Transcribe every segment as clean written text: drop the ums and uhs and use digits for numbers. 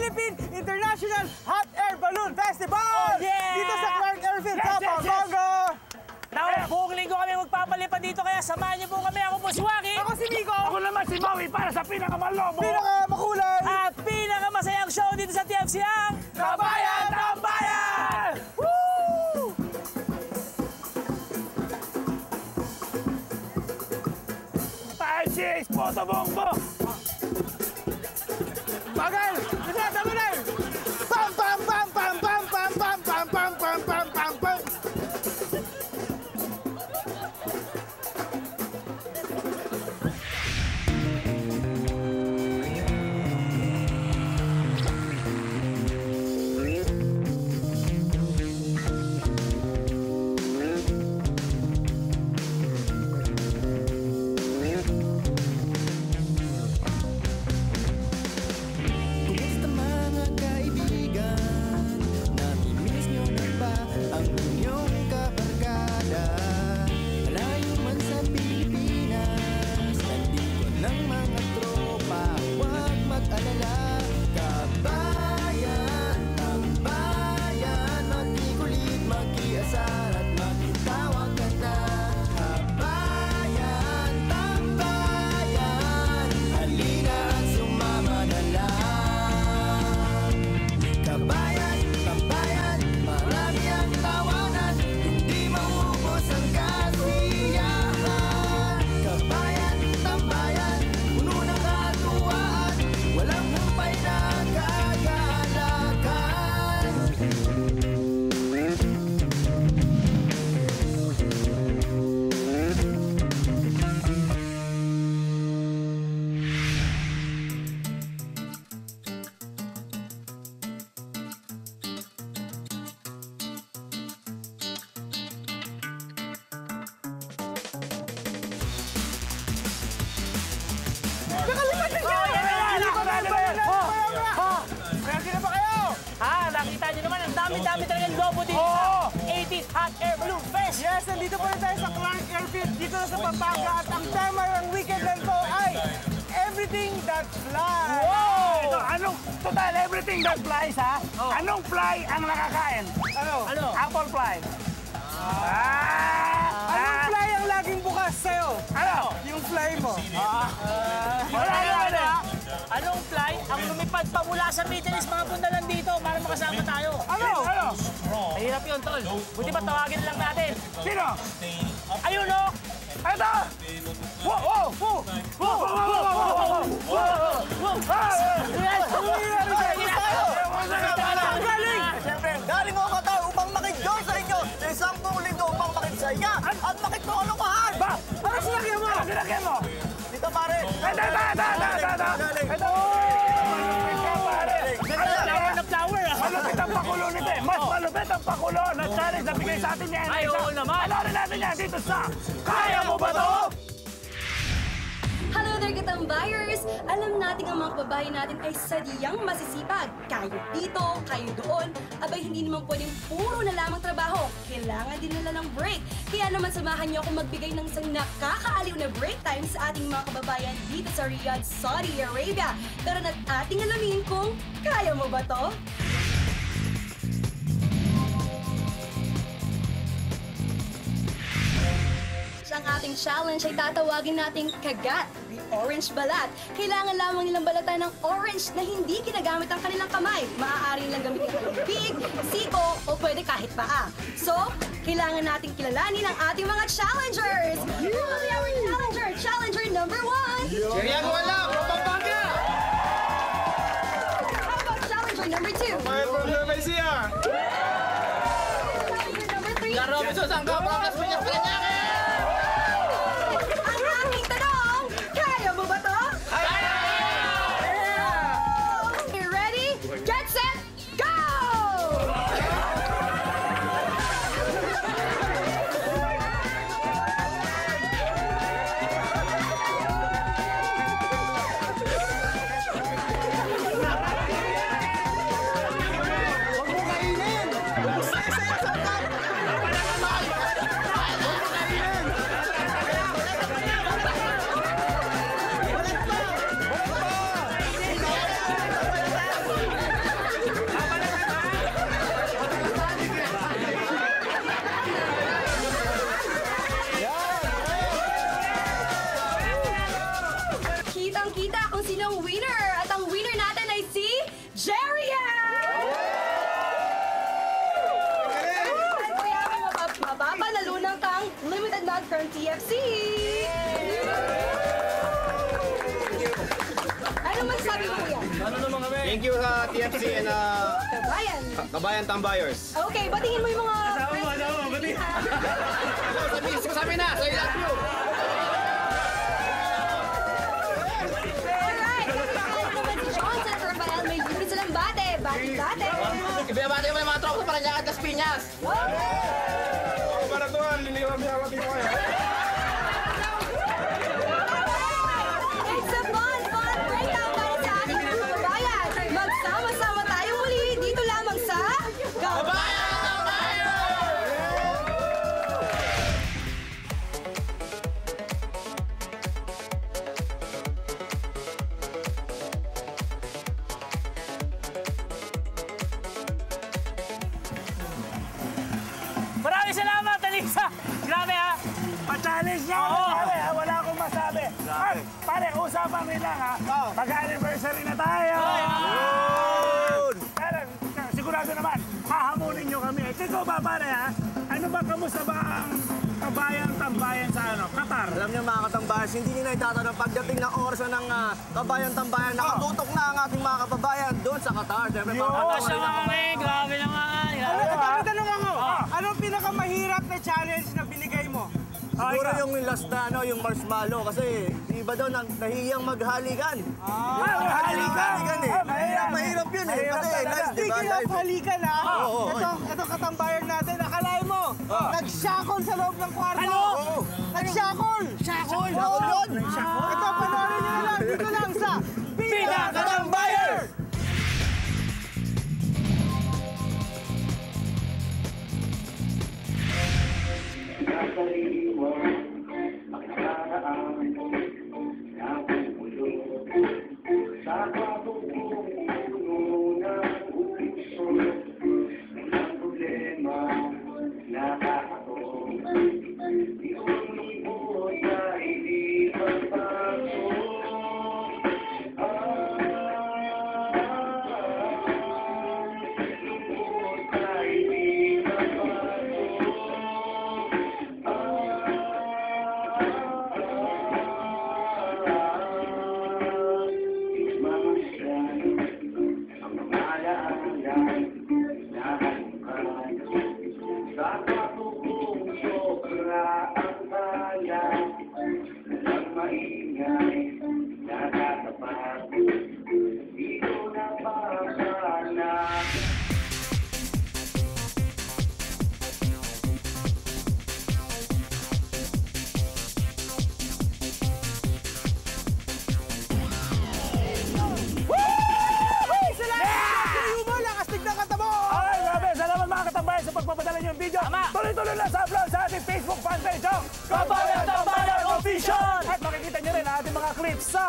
Philippine International Hot Air Balloon Festival! Oh, yeah! Dito sa Clark Airfield sa Pampanga! Now, buong linggo kami magpapalipad dito, kaya samahan niyo po kami. Ako po si Waki. Ako si Nico. Ako naman si Maui para sa pinakamalobo, pinakamakulay, at pinakamasayang show dito sa TFC ang Kabayan Tambayan! Woo! Tayo cheers, Boto Bombo! Bagal! Nasata mo na! Pam pam pam pam pam pam pam pam pam pam pam pam pam. Nakita nyo naman, ang dami-dami talagang lobo dito sa 80th Hot Air Balloon Fest. Yes, nandito po rin tayo sa Clark Airfield dito na sa Pampanga at ang tema ng weekend na ito ay Everything That Flies. Wow! Ito, anong, total, everything that flies, ha? Oh. Anong fly ang nakakain? Ano? Apple fly. Anong fly ang laging bukas sa'yo? Ano? Yung fly mo. Wala naman eh. Anong fly ang lumipad pa mula sa Middle East, mga pundalan dito para makasama tayo? Ano? Mahirap yun, tol. Buti pa tawagin lang natin. Sino? Ayun, no? Ito! Wow! Wow! Wow! Wow! Wow! Galing ako tayo upang makidyo sa inyo sa isang linggo upang makitsaya at makitulungan. Ba? Ano sinakyan mo? Ano sinakyan mo? Dito pare. Ito! Flower na flower, ah. Malupit ang pakulo nito eh. Mas malupit ang pakulo na challenge na bigay sa atin niya. Ay, oo naman. Panoorin natin yan dito sa Kaya Mo Ba To? Hello there, katambayers! Alam natin ang mga kababayan natin ay sadyang masisipag. Kayo dito, kayo doon. Abay, hindi naman pwedeng puro na lamang trabaho. Kailangan din nila ng break. Kaya naman samahan niyo ako magbigay ng isang nakakaaliw na break time sa ating mga kababayan dito sa Riyadh, Saudi Arabia. Tara na't ating alamin kung kaya mo ba to? Ang ating challenge ay tatawagin nating kagat, the orange balat. Kailangan lamang nilang balatan ng orange na hindi ginagamit ang kanilang kamay. Maaari nilang gamitin ang big, siko, o pwede kahit paa. So, kailangan nating kilalanin ang ating mga challengers. Who will be our challenger? Challenger number 1! Seriago lang, Pampanga! How about challenger number 2? May problema siya. Challenger number 3? Robinson, saan ka? Pangkas mo niya sa kanya. TFC! Ano masasabi mo kuya? Thank you sa TFC and Kabayan! Kabayan Tambayers. Okay, batingin mo yung mga... Sabi na, so I love you. Alright! Ano naman si John sa Rafael, may libre silang bate. Bate-bate! Ibinabati mo ng mga tropa sa Paranaque at Las Piñas. Para tuhan, liliwan niya ako dito kayo. It's a fun breakdown para sa ating mga kababayan. Magsama-sama tayo muli dito lamang sa Kabayan Tambayan! Maraming salamat, Alisa. Grabe ha. Pa-challenge niya. Pare, wala akong masabi. Ay, pare, usapan nila ha. Mag-anniversary na tayo. Pero, sigurado naman, hahamunin nyo kami. Ikaw ba, pare ha? Ano ba, kamusta ba ang Kabayan Tambayan sa Qatar? Alam niyo mga katambayan, hindi nila itatanong pagdating ng oras ng Kabayan Tambayan, nakatutok na ang ating mga kababayan doon sa Qatar. Siyempre, Tasya nga kami. Grabe naman. Tanong ako, anong pinakamahirap na challenge na binigay mo? siguro yung last na yung marshmallow kasi iba daw nahihiyang maghalikan. Maghalikan eh. Mahirap yun eh. Kasi live, di ba? Speaking of halikan ha, Oo. ito katambayan natin, akalain mo, nag-shackle sa loob ng kwarto. Ano? Nag-shackle! Shackle yun! Ito, panoorin nyo na lang, dito lang sa Pinakatambayan! Pagpapadala niyo yung video, Tama. tuloy-tuloy lang sa upload sa ating Facebook fanpage, Kabayan Tambayan Official! At makikita niyo rin ang ating mga clips sa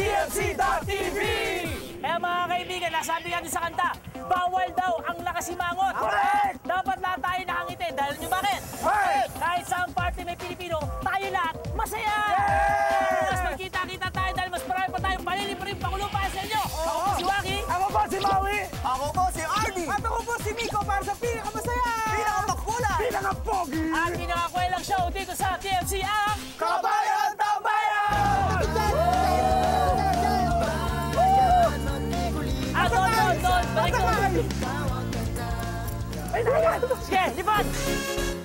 TFC.TV! Eh mga kaibigan, nasabi nga din sa kanta, bawal daw ang nakasimangot. Correct! Dapat lahat tayo nakangiti. Dahil nyo bakit? Right! Kahit sa party may Pilipino, tayo lahat masaya! Mas magkita-kita tayo dahil mas marami pa tayong paliliparin pakulo para sa inyo. Ako po si Waki. Ako po si Maui! Ako po si Arnie! At ako po si Miko para sa pinakamasaya! Pinakamakulay! Pinaka-pogi! At pinakakwelang show dito sa TFC ang Kabayan Tambayan! Doon! Balik ko! Ay, dagat! Sige, lipat!